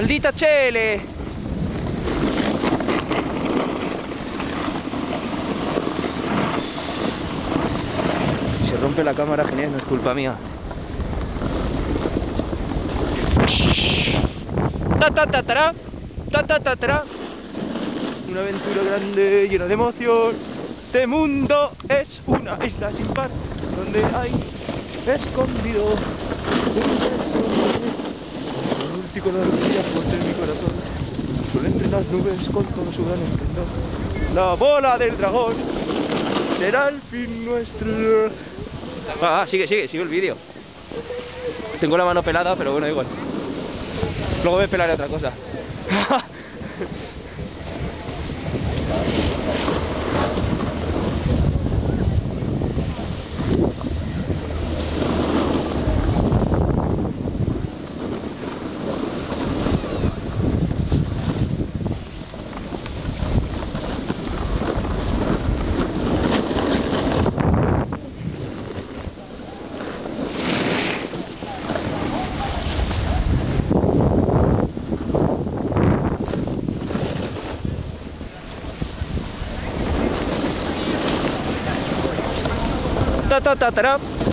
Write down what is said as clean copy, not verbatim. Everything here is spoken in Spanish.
¡Maldita Chele! Si se rompe la cámara, genial, no es culpa mía. Ta ta ta tará, ta ta ta tará. Una aventura grande, llena de emoción. Este mundo es una isla sin par, donde hay escondido un tesoro. El último color brilla fuerte en mi corazón. Solo entre las nubes con todo su gran esplendor. La bola del dragón será el fin nuestro. Sigue el vídeo. Tengo la mano pelada, pero bueno, igual. Luego me pelaré otra cosa. Ta ta ta tará.